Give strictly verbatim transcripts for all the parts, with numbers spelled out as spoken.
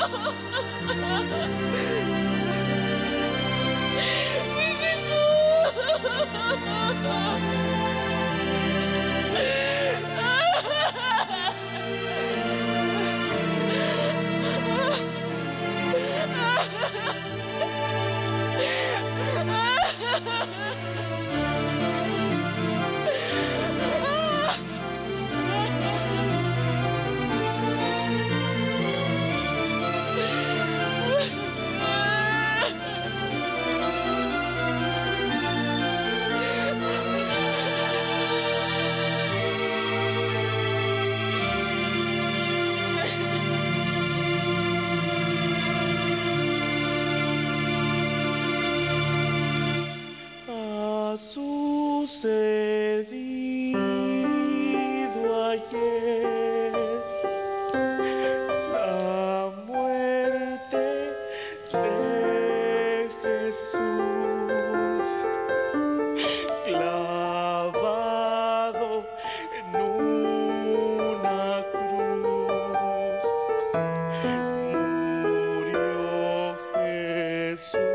Ha sucedido ayer la muerte de Jesús, clavado en una cruz, murió Jesús.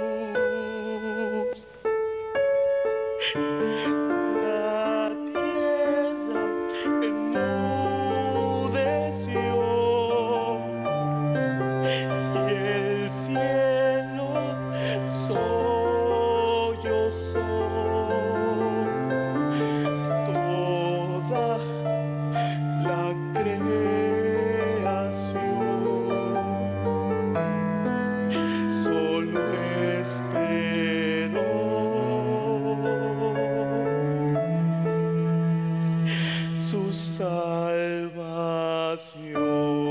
La tierra enmudeció y el cielo sollozó. Toda la creación solo esperó su salvación.